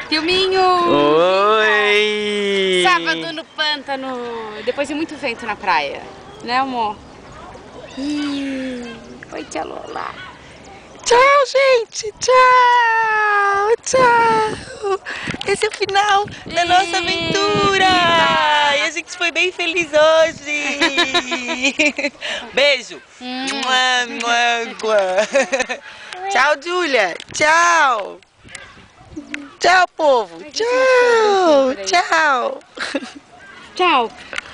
Filminho! Oi! Sábado no pântano, depois de muito vento na praia. Né, amor? Oi, tia Lola. Tchau, gente! Tchau! Tchau! Esse é o final da nossa aventura! E a gente foi bem feliz hoje! Beijo! Mua, mua, mua. Tchau, Júlia! Tchau! Tchau, povo! Tchau! Tchau! Tchau!